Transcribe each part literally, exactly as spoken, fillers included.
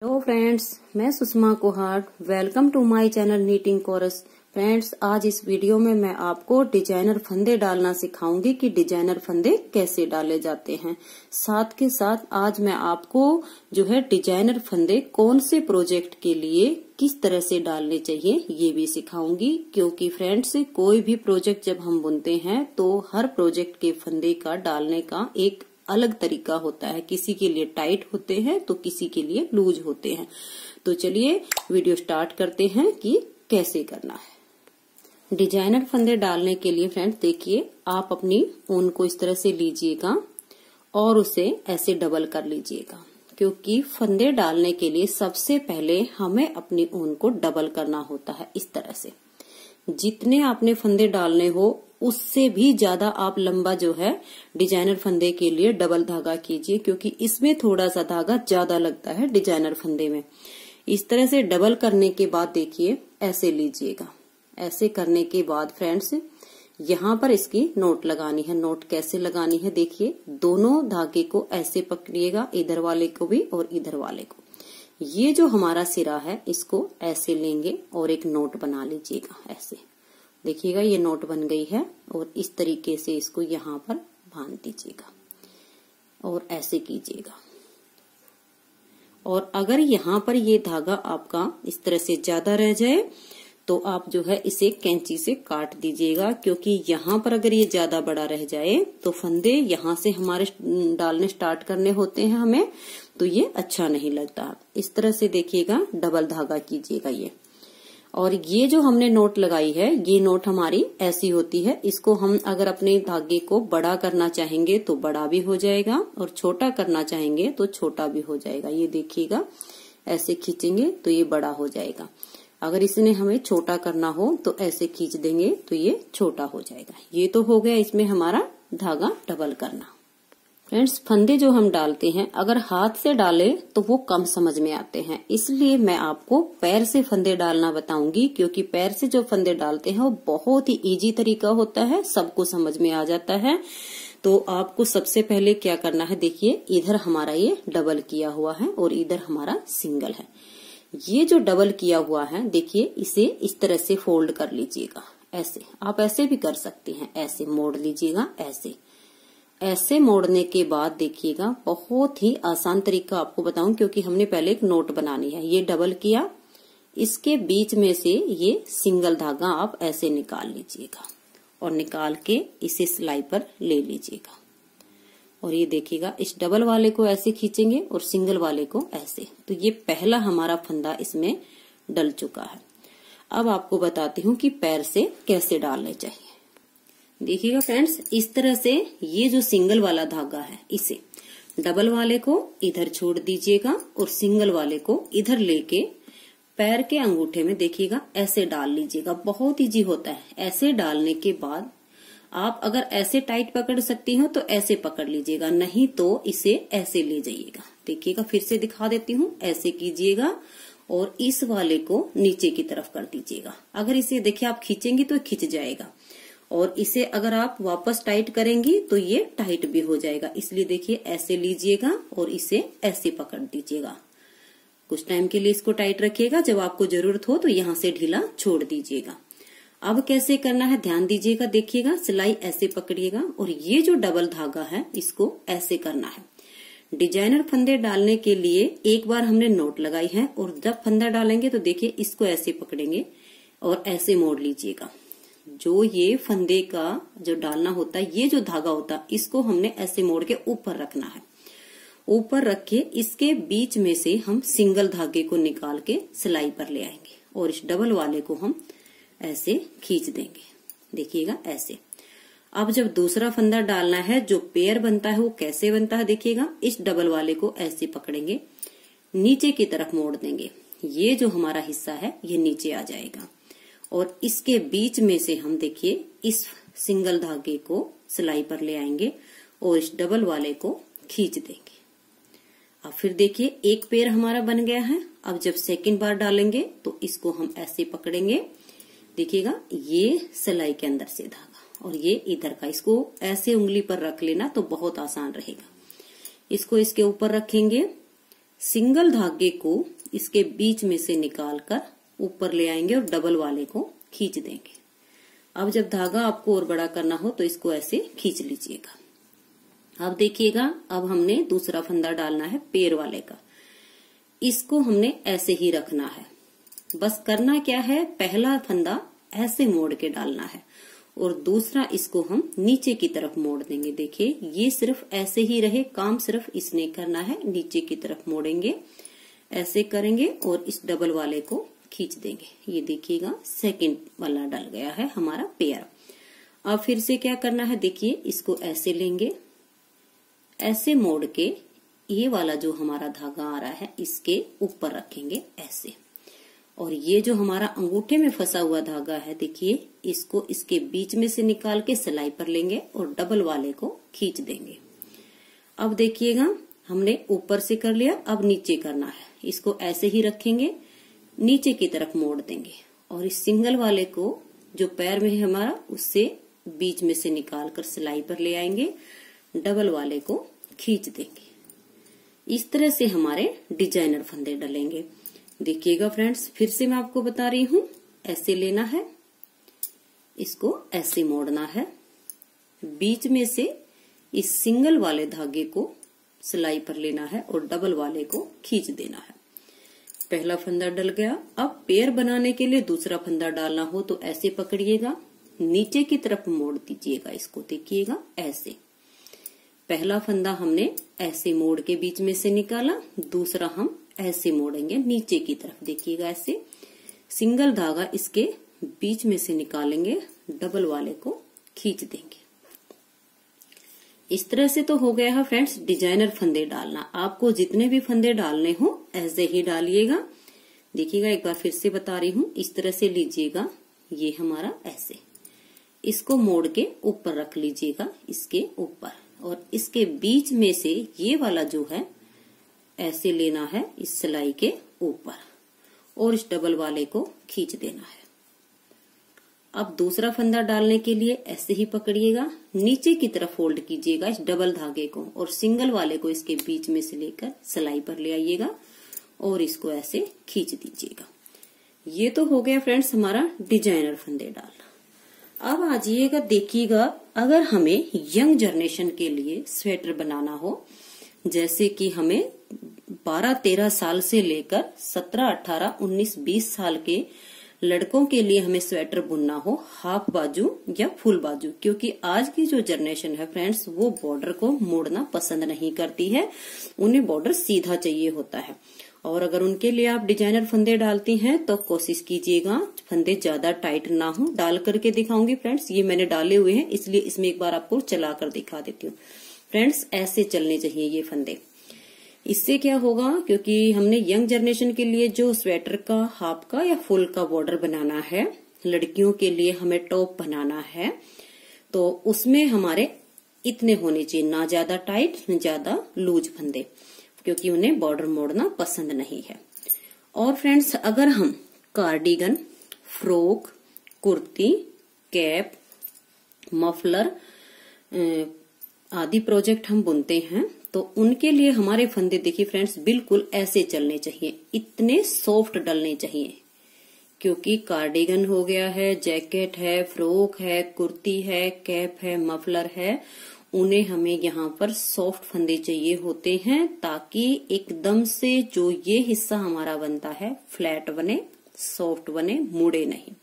Hello friends, मैं Sushma Kohat. Welcome to my channel knitting chorus. Friends, आज इस वीडियो में मैं आपको डिजाइनर फंदे डालना सिखाऊंगी कि डिजाइनर फंदे कैसे डाले जाते हैं। साथ के साथ आज मैं आपको जो है डिजाइनर फंदे कौन से प्रोजेक्ट के लिए किस तरह से डालने चाहिए ये भी सिखाऊंगी। क्योंकि फ्रेंड्स, कोई भी प्रोजेक्ट जब हम बुनते हैं तो हर प्रोजेक्ट के फंदे का डालने का एक अलग तरीका होता है। किसी के लिए टाइट होते हैं तो किसी के लिए लूज होते हैं। तो चलिए वीडियो स्टार्ट करते हैं कि कैसे करना है। डिजाइनर फंदे डालने के लिए फ्रेंड्स देखिए, आप अपनी ऊन को इस तरह से लीजिएगा और उसे ऐसे डबल कर लीजिएगा। क्योंकि फंदे डालने के लिए सबसे पहले हमें अपनी ऊन को डबल करना होता है। इस तरह से जितने आपने फंदे डालने हो उससे भी ज्यादा आप लंबा जो है डिजाइनर फंदे के लिए डबल धागा कीजिए। क्योंकि इसमें थोड़ा सा धागा ज्यादा लगता है डिजाइनर फंदे में। इस तरह से डबल करने के बाद देखिए ऐसे लीजिएगा। ऐसे करने के बाद फ्रेंड्स यहाँ पर इसकी नोट लगानी है। नोट कैसे लगानी है देखिए, दोनों धागे को ऐसे पकड़िएगा, इधर वाले को भी और इधर वाले को। ये जो हमारा सिरा है इसको ऐसे लेंगे और एक नोट बना लीजिएगा। ऐसे देखिएगा, ये नोट बन गई है और इस तरीके से इसको यहाँ पर बांध दीजिएगा और ऐसे कीजिएगा। और अगर यहाँ पर ये धागा आपका इस तरह से ज्यादा रह जाए तो आप जो है इसे कैंची से काट दीजिएगा। क्योंकि यहाँ पर अगर ये ज्यादा बड़ा रह जाए तो फंदे यहाँ से हमारे डालने स्टार्ट करने होते हैं हमें, तो ये अच्छा नहीं लगता। इस तरह से देखिएगा, डबल धागा कीजिएगा ये। और ये जो हमने नोट लगाई है ये नोट हमारी ऐसी होती है। इसको हम अगर अपने धागे को बड़ा करना चाहेंगे तो बड़ा भी हो जाएगा और छोटा करना चाहेंगे तो छोटा भी हो जाएगा। ये देखिएगा, ऐसे खींचेंगे तो ये बड़ा हो जाएगा। अगर इसने हमें छोटा करना हो तो ऐसे खींच देंगे तो ये छोटा हो जाएगा। ये तो हो गया इसमें हमारा धागा डबल करना। फ्रेंड्स, फंदे जो हम डालते हैं अगर हाथ से डाले तो वो कम समझ में आते हैं। इसलिए मैं आपको पैर से फंदे डालना बताऊंगी। क्योंकि पैर से जो फंदे डालते हैं वो बहुत ही इजी तरीका होता है, सबको समझ में आ जाता है। तो आपको सबसे पहले क्या करना है देखिए, इधर हमारा ये डबल किया हुआ है और इधर हमारा सिंगल है। ये जो डबल किया हुआ है देखिए, इसे इस तरह से फोल्ड कर लीजिएगा। ऐसे आप ऐसे भी कर सकते हैं, ऐसे मोड़ लीजिएगा। ऐसे ऐसे मोड़ने के बाद देखिएगा, बहुत ही आसान तरीका आपको बताऊं। क्योंकि हमने पहले एक नोट बनानी है। ये डबल किया, इसके बीच में से ये सिंगल धागा आप ऐसे निकाल लीजिएगा और निकाल के इसे सिलाई पर ले लीजिएगा। और ये देखिएगा, इस डबल वाले को ऐसे खींचेंगे और सिंगल वाले को ऐसे। तो ये पहला हमारा फंदा इसमें डल चुका है। अब आपको बताती हूँ कि पैर से कैसे डालने चाहिए। देखिएगा फ्रेंड्स, इस तरह से ये जो सिंगल वाला धागा है इसे डबल वाले को इधर छोड़ दीजिएगा और सिंगल वाले को इधर लेके पैर के अंगूठे में देखिएगा ऐसे डाल लीजिएगा। बहुत इजी होता है। ऐसे डालने के बाद आप अगर ऐसे टाइट पकड़ सकती हो तो ऐसे पकड़ लीजिएगा, नहीं तो इसे ऐसे ले जाइएगा। देखिएगा, फिर से दिखा देती हूँ। ऐसे कीजिएगा और इस वाले को नीचे की तरफ कर दीजिएगा। अगर इसे देखिए आप खींचेंगी तो खिंच जाएगा और इसे अगर आप वापस टाइट करेंगी तो ये टाइट भी हो जाएगा। इसलिए देखिए ऐसे लीजिएगा और इसे ऐसे पकड़ दीजिएगा। कुछ टाइम के लिए इसको टाइट रखिएगा, जब आपको जरूरत हो तो यहाँ से ढीला छोड़ दीजिएगा। अब कैसे करना है ध्यान दीजिएगा। देखिएगा, सिलाई ऐसे पकड़िएगा और ये जो डबल धागा है इसको ऐसे करना है। डिजाइनर फंदे डालने के लिए एक बार हमने नोट लगाई है और जब फंदा डालेंगे तो देखिए इसको ऐसे पकड़ेंगे और ऐसे मोड़ लीजिएगा। जो ये फंदे का जो डालना होता है, ये जो धागा होता है इसको हमने ऐसे मोड़ के ऊपर रखना है। ऊपर रख के इसके बीच में से हम सिंगल धागे को निकाल के सिलाई पर ले आएंगे और इस डबल वाले को हम ऐसे खींच देंगे। देखिएगा ऐसे। अब जब दूसरा फंदा डालना है, जो पेयर बनता है वो कैसे बनता है देखिएगा, इस डबल वाले को ऐसे पकड़ेंगे, नीचे की तरफ मोड़ देंगे। ये जो हमारा हिस्सा है ये नीचे आ जाएगा और इसके बीच में से हम देखिए इस सिंगल धागे को सिलाई पर ले आएंगे और इस डबल वाले को खींच देंगे। अब फिर देखिए एक पेयर हमारा बन गया है। अब जब सेकंड बार डालेंगे तो इसको हम ऐसे पकड़ेंगे। देखिएगा, ये सिलाई के अंदर से धागा और ये इधर का, इसको ऐसे उंगली पर रख लेना तो बहुत आसान रहेगा। इसको इसके ऊपर रखेंगे, सिंगल धागे को इसके बीच में से निकालकर ऊपर ले आएंगे और डबल वाले को खींच देंगे। अब जब धागा आपको और बड़ा करना हो तो इसको ऐसे खींच लीजिएगा। अब देखिएगा, अब हमने दूसरा फंदा डालना है पेड़ वाले का। इसको हमने ऐसे ही रखना है। बस करना क्या है, पहला फंदा ऐसे मोड़ के डालना है और दूसरा इसको हम नीचे की तरफ मोड़ देंगे। देखिए, ये सिर्फ ऐसे ही रहे, काम सिर्फ इसने करना है, नीचे की तरफ मोड़ेंगे, ऐसे करेंगे और इस डबल वाले को खींच देंगे। ये देखिएगा, सेकंड वाला डल गया है हमारा पेयर। अब फिर से क्या करना है, देखिए इसको ऐसे लेंगे, ऐसे मोड़ के ये वाला जो हमारा धागा आ रहा है इसके ऊपर रखेंगे ऐसे, और ये जो हमारा अंगूठे में फंसा हुआ धागा है, देखिए इसको इसके बीच में से निकाल के सिलाई पर लेंगे और डबल वाले को खींच देंगे। अब देखिएगा, हमने ऊपर से कर लिया, अब नीचे करना है। इसको ऐसे ही रखेंगे, नीचे की तरफ मोड़ देंगे और इस सिंगल वाले को जो पैर में है हमारा, उससे बीच में से निकाल कर सिलाई पर ले आएंगे, डबल वाले को खींच देंगे। इस तरह से हमारे डिजाइनर फंदे डलेंगे। देखिएगा फ्रेंड्स, फिर से मैं आपको बता रही हूँ, ऐसे लेना है, इसको ऐसे मोड़ना है, बीच में से इस सिंगल वाले धागे को सिलाई पर लेना है और डबल वाले को खींच देना है। पहला फंदा डल गया। अब पेयर बनाने के लिए दूसरा फंदा डालना हो तो ऐसे पकड़िएगा, नीचे की तरफ मोड़ दीजिएगा इसको। देखिएगा, ऐसे पहला फंदा हमने ऐसे मोड़ के बीच में से निकाला, दूसरा हम ऐसे मोड़ेंगे नीचे की तरफ। देखिएगा, ऐसे सिंगल धागा इसके बीच में से निकालेंगे, डबल वाले को खींच देंगे। इस तरह से तो हो गया है फ्रेंड्स डिजाइनर फंदे डालना। आपको जितने भी फंदे डालने हो ऐसे ही डालिएगा। देखिएगा, एक बार फिर से बता रही हूँ, इस तरह से लीजिएगा, ये हमारा ऐसे, इसको मोड़ के ऊपर रख लीजिएगा इसके ऊपर, और इसके बीच में से ये वाला जो है ऐसे लेना है इस सिलाई के ऊपर और इस डबल वाले को खींच देना है। अब दूसरा फंदा डालने के लिए ऐसे ही पकड़िएगा, नीचे की तरफ फोल्ड कीजिएगा इस डबल धागे को और सिंगल वाले को इसके बीच में से लेकर सिलाई पर ले आइएगा और इसको ऐसे खींच दीजिएगा। ये तो हो गया फ्रेंड्स हमारा डिजाइनर फंदे डालना। अब आ जाइएगा, देखिएगा, अगर हमें यंग जनरेशन के लिए स्वेटर बनाना हो, जैसे कि हमें बारह तेरह साल से लेकर सत्रह अठारह उन्नीस बीस साल के लड़कों के लिए हमें स्वेटर बुनना हो, हाफ बाजू या फुल बाजू, क्योंकि आज की जो जनरेशन है फ्रेंड्स वो बॉर्डर को मोड़ना पसंद नहीं करती है, उन्हें बॉर्डर सीधा चाहिए होता है। और अगर उनके लिए आप डिजाइनर फंदे डालती हैं तो कोशिश कीजिएगा फंदे ज्यादा टाइट ना हो। डाल करके दिखाऊंगी फ्रेंड्स, ये मैंने डाले हुए हैं इसलिए इसमें एक बार आपको चला कर दिखा देती हूँ। फ्रेंड्स, ऐसे चलने चाहिए ये फंदे। इससे क्या होगा, क्योंकि हमने यंग जनरेशन के लिए जो स्वेटर का हाफ का या फुल का बॉर्डर बनाना है, लड़कियों के लिए हमें टॉप बनाना है, तो उसमें हमारे इतने होने चाहिए, ना ज्यादा टाइट न ज्यादा लूज फंदे, क्योंकि उन्हें बॉर्डर मोड़ना पसंद नहीं है। और फ्रेंड्स, अगर हम cardigan, frock, kurti, cap, muffler आदि प्रोजेक्ट हम बुनते हैं तो उनके लिए हमारे फंदे देखिए फ्रेंड्स बिल्कुल ऐसे चलने चाहिए, इतने सॉफ्ट डलने चाहिए। क्योंकि कार्डिगन हो गया है, जैकेट है, फ्रॉक है, कुर्ती है, कैप है, मफलर है, उन्हें हमें यहाँ पर सॉफ्ट फंदे चाहिए होते हैं ताकि एकदम से जो ये हिस्सा हमारा बनता है फ्लैट बने, सॉफ्ट बने, मुड़े नहीं।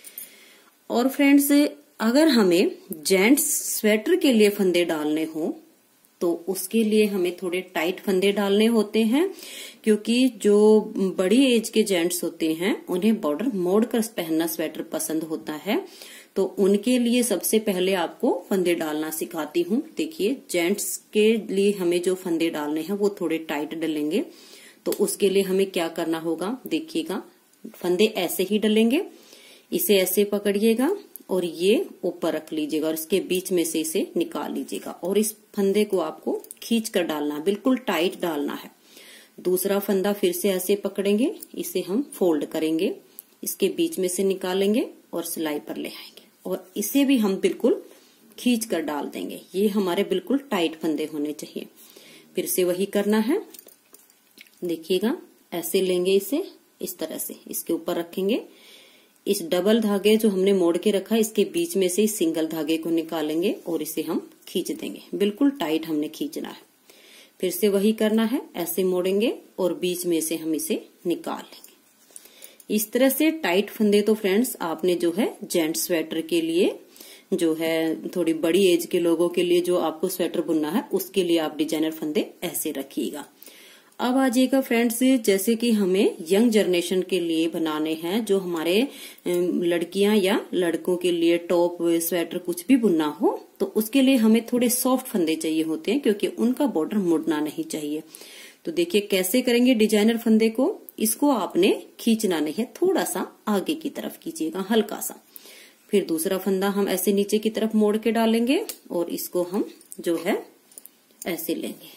और फ्रेंड्स, अगर हमें जेंट्स स्वेटर के लिए फंदे डालने हो तो उसके लिए हमें थोड़े टाइट फंदे डालने होते हैं, क्योंकि जो बड़ी एज के जेंट्स होते हैं उन्हें बॉर्डर मोड़ कर पहनना स्वेटर पसंद होता है, तो उनके लिए सबसे पहले आपको फंदे डालना सिखाती हूँ। देखिए, जेंट्स के लिए हमें जो फंदे डालने हैं वो थोड़े टाइट डलेंगे, तो उसके लिए हमें क्या करना होगा, देखिएगा, फंदे ऐसे ही डलेंगे, इसे ऐसे पकड़िएगा और ये ऊपर रख लीजिएगा और इसके बीच में से इसे निकाल लीजिएगा और इस फंदे को आपको खींच कर डालना है, बिल्कुल टाइट डालना है। दूसरा फंदा फिर से ऐसे पकड़ेंगे, इसे हम फोल्ड करेंगे, इसके बीच में से निकालेंगे और सिलाई पर ले आएंगे और इसे भी हम बिल्कुल खींच कर डाल देंगे। ये हमारे बिल्कुल टाइट फंदे होने चाहिए। फिर से वही करना है, देखिएगा ऐसे लेंगे इसे, इस तरह से इसके ऊपर रखेंगे। इस डबल धागे जो हमने मोड़ के रखा है इसके बीच में से इस सिंगल धागे को निकालेंगे और इसे हम खींच देंगे। बिल्कुल टाइट हमने खींचना है। फिर से वही करना है, ऐसे मोड़ेंगे और बीच में से हम इसे निकाल लेंगे। इस तरह से टाइट फंदे तो फ्रेंड्स आपने जो है जेंट्स स्वेटर के लिए, जो है थोड़ी बड़ी एज के लोगों के लिए जो आपको स्वेटर बुनना है उसके लिए आप डिजाइनर फंदे ऐसे रखिएगा। अब आ जाएगा फ्रेंड्स, जैसे कि हमें यंग जनरेशन के लिए बनाने हैं, जो हमारे लड़कियां या लड़कों के लिए टॉप स्वेटर कुछ भी बुनना हो, तो उसके लिए हमें थोड़े सॉफ्ट फंदे चाहिए होते हैं क्योंकि उनका बॉर्डर मुड़ना नहीं चाहिए। तो देखिए कैसे करेंगे डिजाइनर फंदे को। इसको आपने खींचना नहीं है, थोड़ा सा आगे की तरफ कीजिएगा, हल्का सा। फिर दूसरा फंदा हम ऐसे नीचे की तरफ मोड़ के डालेंगे और इसको हम जो है ऐसे लेंगे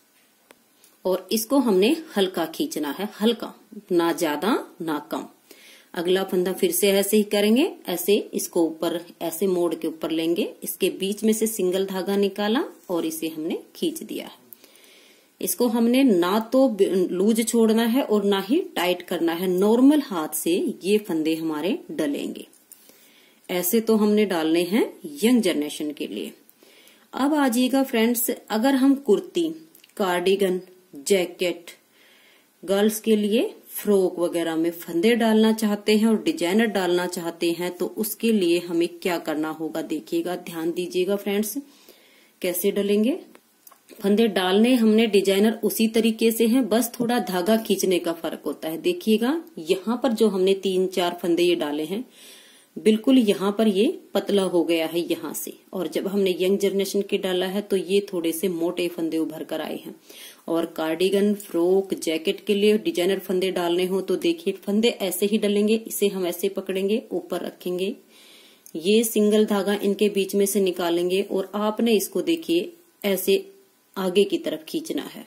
और इसको हमने हल्का खींचना है, हल्का, ना ज्यादा ना कम। अगला फंदा फिर से ऐसे ही करेंगे, ऐसे इसको ऊपर ऐसे मोड़ के ऊपर लेंगे, इसके बीच में से सिंगल धागा निकाला और इसे हमने खींच दिया है। इसको हमने ना तो लूज छोड़ना है और ना ही टाइट करना है, नॉर्मल हाथ से ये फंदे हमारे डलेंगे। ऐसे तो हमने डालने हैं यंग जनरेशन के लिए। अब आ जाइएगा फ्रेंड्स, अगर हम कुर्ती, कार्डिगन, जैकेट, गर्ल्स के लिए फ्रॉक वगैरह में फंदे डालना चाहते हैं और डिजाइनर डालना चाहते हैं, तो उसके लिए हमें क्या करना होगा देखिएगा, ध्यान दीजिएगा फ्रेंड्स। कैसे डलेंगे फंदे, डालने हमने डिजाइनर उसी तरीके से हैं, बस थोड़ा धागा खींचने का फर्क होता है। देखिएगा यहाँ पर जो हमने तीन चार फंदे ये डाले हैं, बिल्कुल यहाँ पर ये पतला हो गया है यहाँ से, और जब हमने यंग जनरेशन के डाला है तो ये थोड़े से मोटे फंदे उभर कर आए हैं। और कार्डिगन, फ्रॉक, जैकेट के लिए डिजाइनर फंदे डालने हो तो देखिए फंदे ऐसे ही डलेंगे। इसे हम ऐसे पकड़ेंगे, ऊपर रखेंगे, ये सिंगल धागा इनके बीच में से निकालेंगे और आपने इसको देखिए ऐसे आगे की तरफ खींचना है,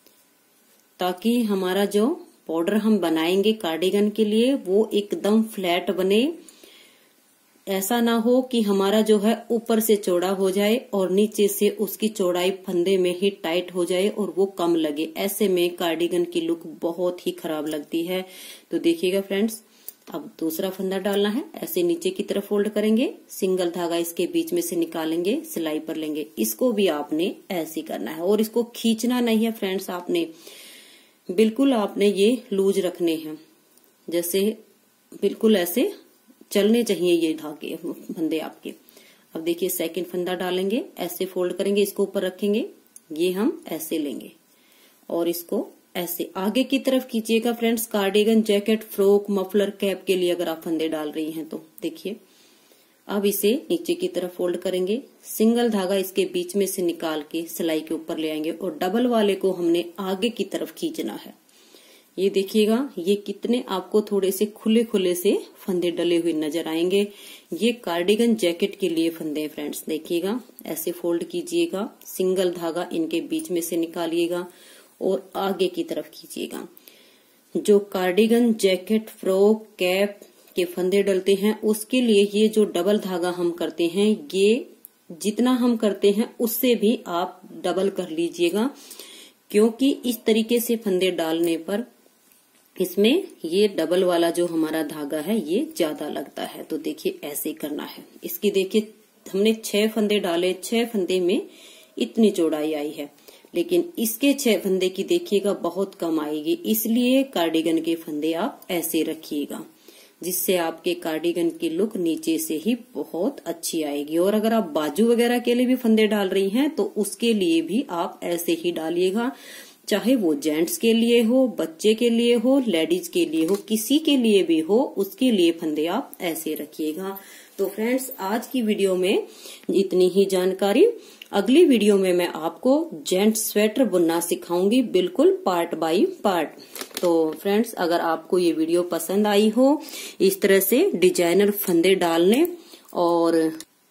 ताकि हमारा जो बॉर्डर हम बनाएंगे कार्डिगन के लिए वो एकदम फ्लैट बने। ऐसा ना हो कि हमारा जो है ऊपर से चौड़ा हो जाए और नीचे से उसकी चौड़ाई फंदे में ही टाइट हो जाए और वो कम लगे। ऐसे में कार्डिगन की लुक बहुत ही खराब लगती है। तो देखिएगा फ्रेंड्स, अब दूसरा फंदा डालना है, ऐसे नीचे की तरफ फोल्ड करेंगे, सिंगल धागा इसके बीच में से निकालेंगे, सिलाई पर लेंगे। इसको भी आपने ऐसे करना है और इसको खींचना नहीं है फ्रेंड्स, आपने बिल्कुल आपने ये लूज रखने हैं, जैसे बिल्कुल ऐसे चलने चाहिए ये धागे फंदे आपके। अब देखिए सेकंड फंदा डालेंगे, ऐसे फोल्ड करेंगे, इसको ऊपर रखेंगे, ये हम ऐसे लेंगे और इसको ऐसे आगे की तरफ खींचिएगा friends. Cardigan, jacket, frock, muffler, cap के लिए अगर आप फंदे डाल रही हैं तो देखिए। अब इसे नीचे की तरफ फोल्ड करेंगे, सिंगल धागा इसके बीच में से निकाल के सिलाई के ऊपर ले आएंगे और डबल वाले को हमने आगे की तरफ खींचना है। ये देखिएगा, ये कितने आपको थोड़े से खुले खुले से फंदे डले हुए नजर आएंगे। ये कार्डिगन, जैकेट के लिए फंदे हैं फ्रेंड्स। देखिएगा ऐसे फोल्ड कीजिएगा, सिंगल धागा इनके बीच में से निकालिएगा और आगे की तरफ खींचिएगा। जो कार्डिगन, जैकेट, फ्रॉक, कैप के फंदे डलते हैं उसके लिए ये जो डबल धागा हम करते हैं, ये जितना हम करते हैं उससे भी आप डबल कर लीजिएगा, क्योंकि इस तरीके से फंदे डालने पर इसमें ये डबल वाला जो हमारा धागा है ये ज्यादा लगता है। तो देखिए ऐसे करना है। इसकी देखिए हमने छह फंदे डाले, छह फंदे में इतनी चौड़ाई आई है, लेकिन इसके छह फंदे की देखिएगा बहुत कम आएगी। इसलिए कार्डिगन के फंदे आप ऐसे रखिएगा, जिससे आपके कार्डिगन की लुक नीचे से ही बहुत अच्छी आएगी। और अगर आप बाजू वगैरह के लिए भी फंदे डाल रही हैं तो उसके लिए भी आप ऐसे ही डालिएगा, चाहे वो जेंट्स के लिए हो, बच्चे के लिए हो, लेडीज के लिए हो, किसी के लिए भी हो, उसके लिए फंदे आप ऐसे रखिएगा। तो फ्रेंड्स आज की वीडियो में इतनी ही जानकारी। अगली वीडियो में मैं आपको जेंट्स स्वेटर बुनना सिखाऊंगी, बिल्कुल पार्ट बाय पार्ट। तो फ्रेंड्स अगर आपको ये वीडियो पसंद आई हो, इस तरह से डिजाइनर फंदे डालने और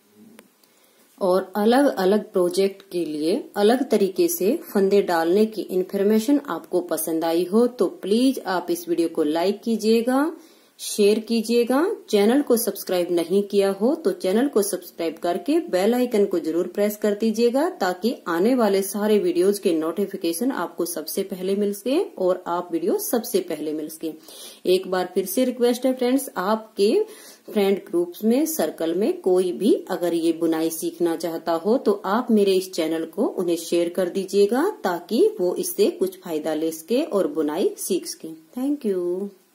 और अलग अलग प्रोजेक्ट के लिए अलग तरीके से फंदे डालने की इन्फॉर्मेशन आपको पसंद आई हो, तो प्लीज आप इस वीडियो को लाइक कीजिएगा, शेयर कीजिएगा। चैनल को सब्सक्राइब नहीं किया हो तो चैनल को सब्सक्राइब करके बेल आइकन को जरूर प्रेस कर दीजिएगा, ताकि आने वाले सारे वीडियोज के नोटिफिकेशन आपको सबसे पहले मिल सके और आप वीडियो सबसे पहले मिल सके। एक बार फिर से रिक्वेस्ट है फ्रेंड्स, आपके फ्रेंड ग्रुप्स में, सर्कल में कोई भी अगर ये बुनाई सीखना चाहता हो तो आप मेरे इस चैनल को उन्हें शेयर कर दीजिएगा, ताकि वो इससे कुछ फायदा ले सके और बुनाई सीख सके। Thank you.